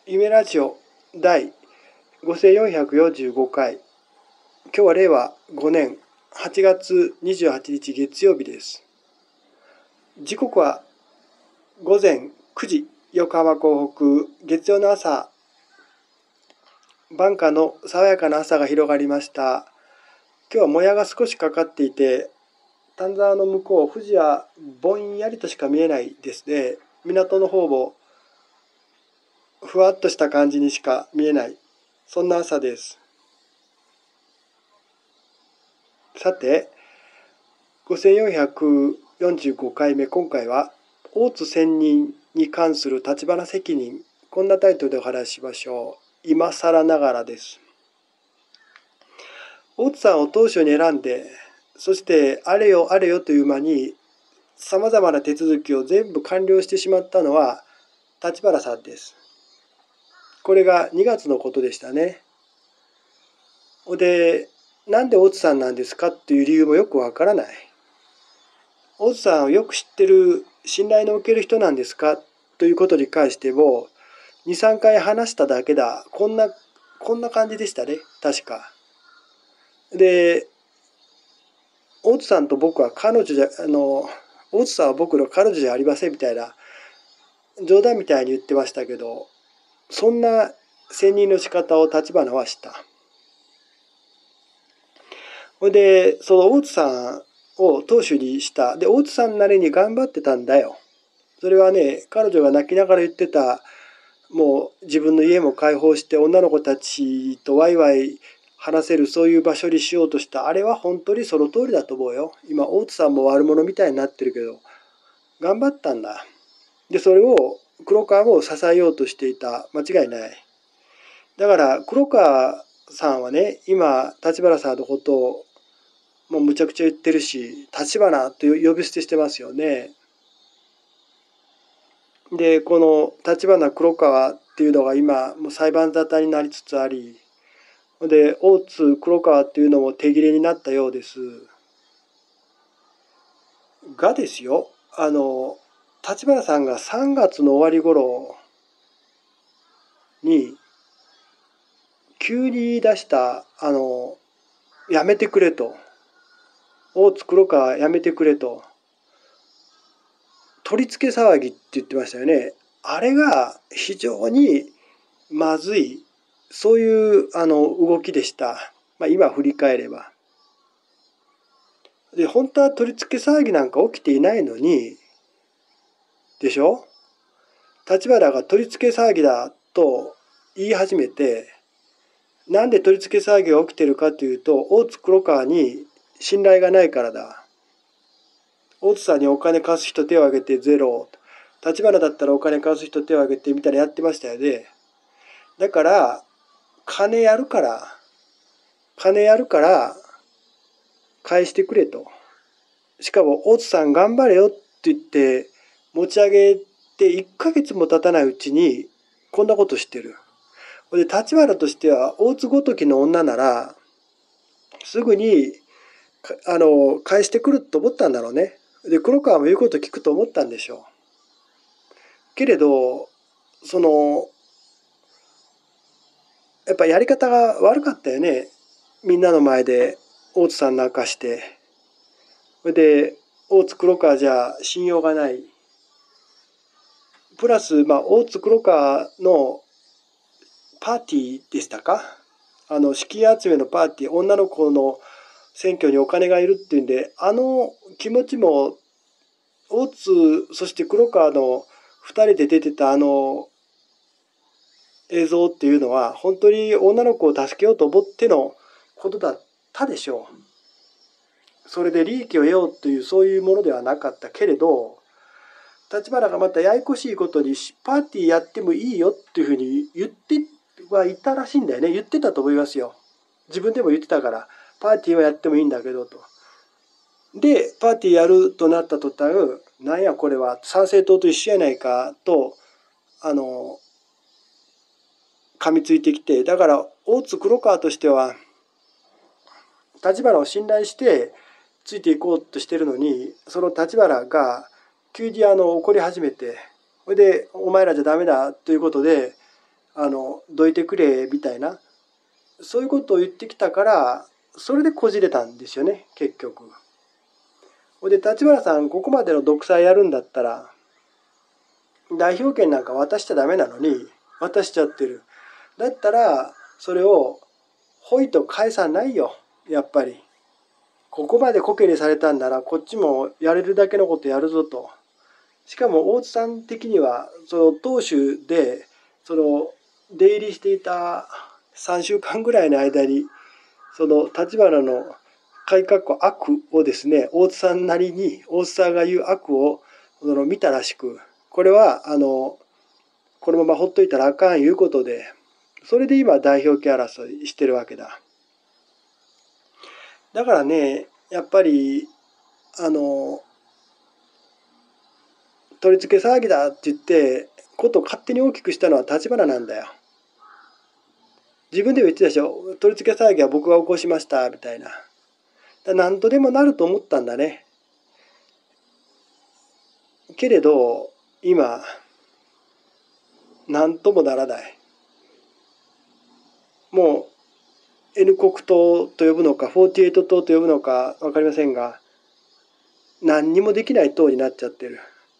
夢ラジオ第5445回。今日は令和5年8月28日月曜日です。時刻は午前9時、横浜港北、月曜の朝、晩夏の爽やかな朝が広がりました。今日はもやが少しかかっていて、丹沢の向こう、富士はぼんやりとしか見えないですね。港の方もふわっとした感じにしか見えない。そんな朝です。さて、5445回目、今回は、大津専任に関する立花責任。こんなタイトルでお話ししましょう。今更ながらです。大津さんを当初に選んで、そしてあれよあれよという間に、さまざまな手続きを全部完了してしまったのは、立花さんです。これが2月のことでしたね。で、なんで大津さんなんですかっていう理由もよくわからない。大津さんをよく知ってる、信頼のおける人なんですかということに関しても、2、3回話しただけだ。こんな感じでしたね、確か。で、大津さんと僕は彼女じゃ、大津さんは僕の彼女じゃありませんみたいな、冗談みたいに言ってましたけど、そんな選任の仕方を立花はした。で、その大津さんを当主にした。で、大津さんなりに頑張ってたんだよ。それはね、彼女が泣きながら言ってた、もう自分の家も開放して女の子たちとワイワイ話せるそういう場所にしようとした。あれは本当にその通りだと思うよ。今、大津さんも悪者みたいになってるけど、頑張ったんだ。で、それを黒川も支えようとしていた。間違いない。だから黒川さんはね、今、立花さんのことをもうむちゃくちゃ言ってるし、立花と呼び捨てしてますよね。で、この立花黒川っていうのが今、もう裁判沙汰になりつつあり、で、大津黒川っていうのも手切れになったようです。がですよ、立花さんが3月の終わり頃に、急に言い出した、やめてくれと。大津黒川やめてくれと。取り付け騒ぎって言ってましたよね。あれが非常にまずい、そういう動きでした。今振り返れば。で、本当は取り付け騒ぎなんか起きていないのに、でしょ？立花が取り付け騒ぎだと言い始めて、なんで取り付け騒ぎが起きてるかというと、大津黒川に信頼がないからだ。大津さんにお金貸す人手を挙げてゼロ。立花だったらお金貸す人手を挙げてみたいなやってましたよね。だから、金やるから返してくれと。しかも大津さん頑張れよって言って持ち上げて1ヶ月も経たないうちにこんなことしてる。で、立花としては大津ごときの女ならすぐに返してくると思ったんだろうね。で、黒川も言うこと聞くと思ったんでしょう。けれど、やっぱやり方が悪かったよね。みんなの前で大津さん泣かして。それで、大津黒川じゃ信用がない。プラス、大津黒川のパーティーでしたか？資金集めのパーティー、女の子の選挙にお金がいるっていうんで、気持ちも、大津、そして黒川の二人で出てた映像っていうのは、本当に女の子を助けようと思ってのことだったでしょう。それで利益を得ようという、そういうものではなかったけれど、立花がまたややこしいことに、パーティーやってもいいよっていうふうに言ってはいたらしいんだよね。言ってたと思いますよ。自分でも言ってたから、パーティーはやってもいいんだけどと。で、パーティーやるとなった途端、なんやこれは参政党と一緒やないかと、噛みついてきて、だから大津黒川としては、立花を信頼してついていこうとしてるのに、その立花が急に怒り始めて、それでお前らじゃダメだということで、 どいてくれみたいな、そういうことを言ってきたから、それでこじれたんですよね、結局。で、立花さん、ここまでの独裁やるんだったら、代表権なんか渡しちゃダメなのに、渡しちゃってる。だったら、それを、ほいと返さないよ、やっぱり。ここまでコケにされたんなら、こっちもやれるだけのことやるぞと。しかも、大津さん的には、その党首で、出入りしていた3週間ぐらいの間に、その立花の悪をですね、大津さんなりに、大津さんが言う悪を見たらしく、これはこのままほっといたらあかんいうことで、それで今代表権争いしてるわけだ。だからね、やっぱり取り付け騒ぎだって言ってことを勝手に大きくしたのは立花なんだよ。自分でも言ってたでしょ。取り付け騒ぎは僕が起こしましたみたいな。何とでもなると思ったんだね。けれど今何ともならない。もう N 国党と呼ぶのか48党と呼ぶのか分かりませんが、何にもできない党になっちゃってる。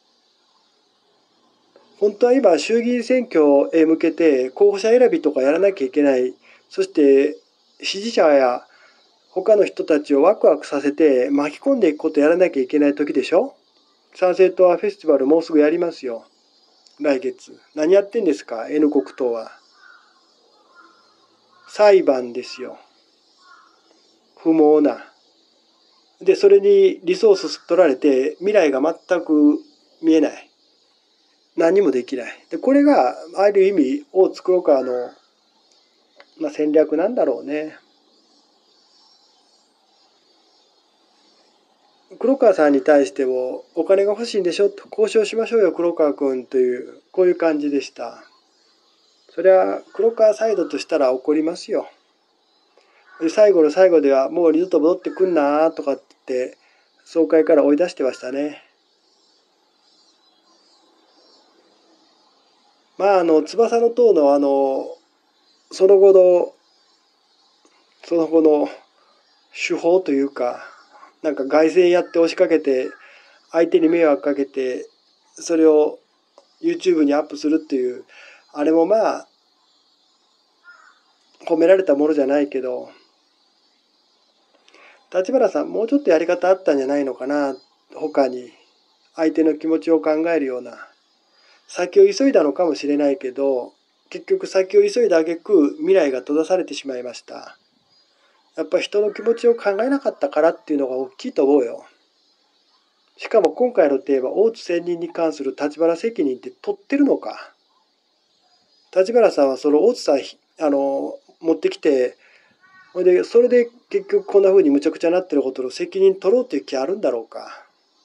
本当は今衆議院選挙へ向けて候補者選びとかやらなきゃいけない。そして支持者や他の人たちをワクワクさせて巻き込んでいくことやらなきゃいけない時でしょ。参政党はフェスティバルもうすぐやりますよ。来月。何やってんですか N 国党は。裁判ですよ。不毛な。で、それにリソース取られて未来が全く見えない。何もできない。で、これがある意味大津黒川の、戦略なんだろうね。黒川さんに対してもお金が欲しいんでしょと、交渉しましょうよ黒川君という、こういう感じでした。それは黒川サイドとしたら怒りますよ。で最後の最後ではもう二度と戻ってくんなとかって総会から追い出してましたね。翼の塔のその後の手法というか、なんか凱旋やって押しかけて相手に迷惑かけてそれを YouTube にアップするっていう、あれも褒められたものじゃないけど、立花さんもうちょっとやり方あったんじゃないのかな。他に相手の気持ちを考えるような。先を急いだのかもしれないけど、結局先を急いだ挙句未来が閉ざされてしまいました。やっぱ人の気持ちを考えなかったからっていうのが大きいと思うよ。しかも今回のテーマ、大津専任に関する立花責任って取ってるのか。立花さんはその大津さん持ってきて、それで結局こんな風にむちゃくちゃなってることの責任取ろうっていう気あるんだろうか。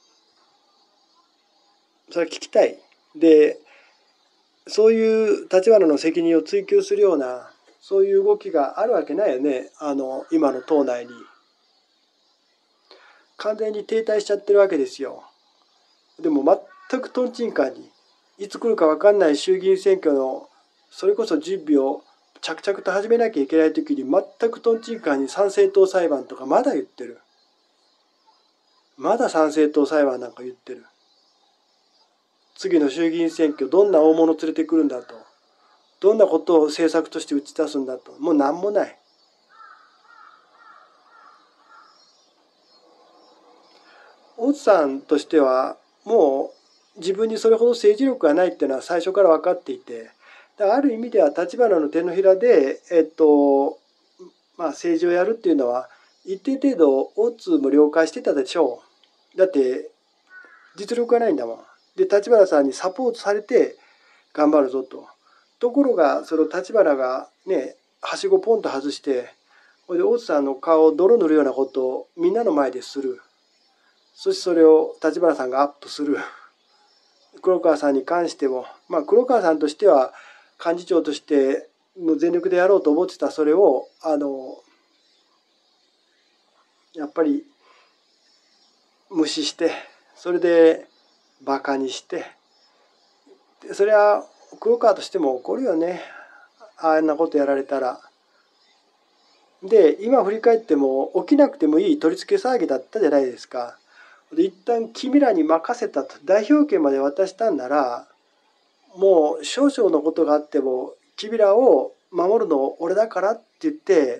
それは聞きたい。で、そういう立花の責任を追及するような、そういう動きがあるわけないよね。今の党内に。完全に停滞しちゃってるわけですよ。でも全くトンチンカンに、いつ来るか分かんない衆議院選挙のそれこそ準備を着々と始めなきゃいけない時に全くトンチンカンに参政党裁判とかまだ言ってる。まだ参政党裁判なんか言ってる。次の衆議院選挙どんな大物連れてくるんだと。どんなことを政策として打ち出すんだと。もう何もない。大津さんとしてはもう自分にそれほど政治力がないっていうのは最初から分かっていて、ある意味では立花の手のひらで、政治をやるっていうのは一定程度大津も了解してたでしょう。だって実力がないんだもん。で立花さんにサポートされて頑張るぞと。ところがその立花がね、はしごポンと外して、それで大津さんの顔を泥塗るようなことをみんなの前でする。そしてそれを立花さんがアップする。黒川さんに関しても、黒川さんとしては幹事長としてもう全力でやろうと思ってたそれをやっぱり無視して、それでバカにして、それは黒川としても怒るよね。 あんなことやられたら。で、今振り返っても起きなくてもいい取り付け騒ぎだったじゃないですか。で、一旦君らに任せたと、代表権まで渡したんなら、もう少々のことがあっても君らを守るの俺だからって言って、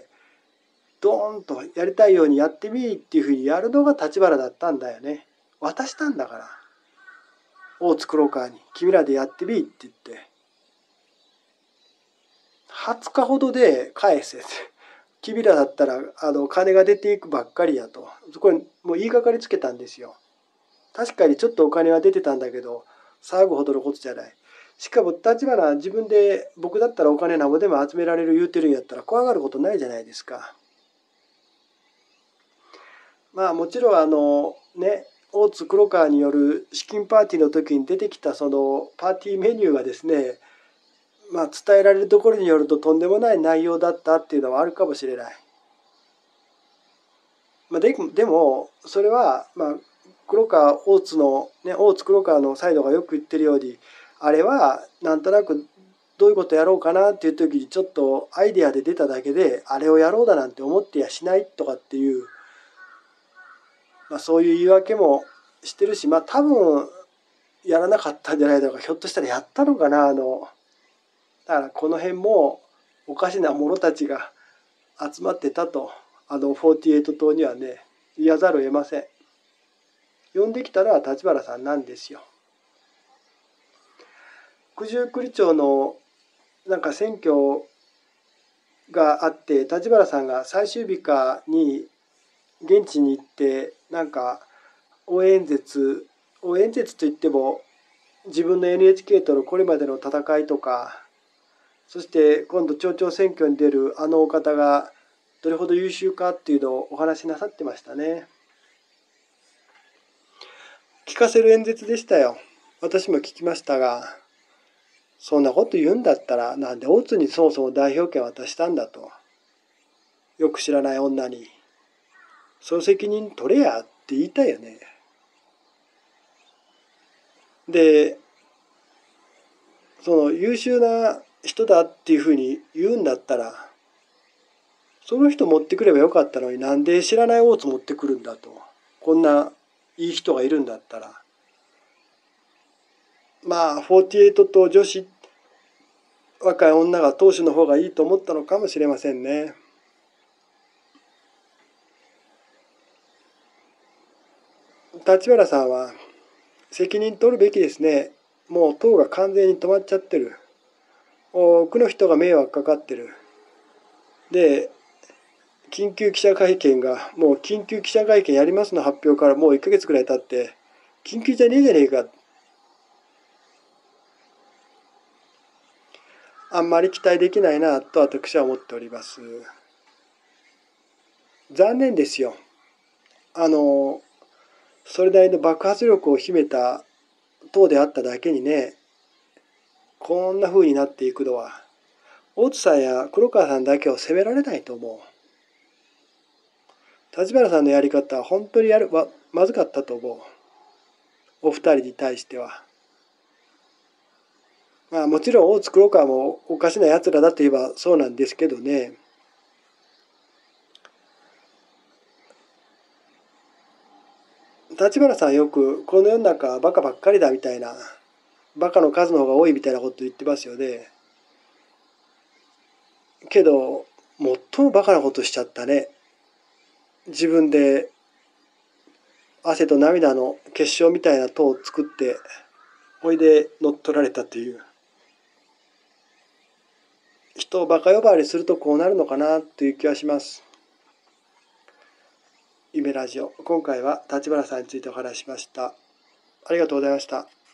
ドーンとやりたいようにやってみっていうふうにやるのが立花だったんだよね。渡したんだから。大津黒川に君らでやってみって言って。20日ほどで返せ。君らだったら金が出ていくばっかりやと。そこにもう言いがかりつけたんですよ。確かにちょっとお金は出てたんだけど、騒ぐほどのことじゃない。しかも立花は自分で僕だったらお金なんぼでも集められる言うてるんやったら怖がることないじゃないですか。まあもちろん大津黒川による資金パーティーの時に出てきたそのパーティーメニューがですね、まあ伝えられるところによるととんでもない内容だったっていうのはあるかもしれない。まあ、でもそれはまあ黒川大津のね、大津黒川のサイドがよく言ってるように、あれはなんとなくどういうことやろうかなっていう時にちょっとアイデアで出ただけで、あれをやろうだなんて思ってやしないとかっていう、まあ、そういう言い訳もしてるし、まあ多分やらなかったんじゃないだろうか。ひょっとしたらやったのかな。だからこの辺もおかしな者たちが集まってたと、48党にはね、言わざるを得ません。呼んできたのは立花さんなんですよ。九十九里町のなんか選挙があって、立花さんが最終日かに現地に行ってなんか応援演説といっても自分の NHK とのこれまでの戦いとか、そして今度町長選挙に出るあのお方がどれほど優秀かっていうのをお話しなさってましたね。聞かせる演説でしたよ。私も聞きましたが、そんなこと言うんだったらなんで大津にそもそも代表権渡したんだと。よく知らない女にその責任取れやって言いたいよね。で、その優秀な人だっていうふうに言うんだったら、その人持ってくればよかったのになんで知らない大津持ってくるんだと。こんないい人がいるんだったら。まあ48と女子、若い女が当主の方がいいと思ったのかもしれませんね。立花さんは責任取るべきですね。もう党が完全に止まっちゃってる。多くの人が迷惑かかってる。で、緊急記者会見が、もう緊急記者会見やりますの発表からもう1ヶ月くらい経って、緊急じゃねえじゃねえか。あんまり期待できないなと私は思っております。残念ですよ。それなりの爆発力を秘めた党であっただけにね、こんな風になっていくのは、大津さんや黒川さんだけを責められないと思う。立花さんのやり方は本当にまずかったと思う。お二人に対しては。まあもちろん大津黒川もおかしな奴らだと言えばそうなんですけどね。立花さんはよくこの世の中はバカばっかりだみたいな、バカの数の方が多いみたいなこと言ってますよね。けど最もバカなことしちゃったね。自分で汗と涙の結晶みたいな塔を作っておいで乗っ取られたという。人をバカ呼ばわりするとこうなるのかなという気はします。夢ラジオ、今回は立花さんについてお話ししました。ありがとうございました。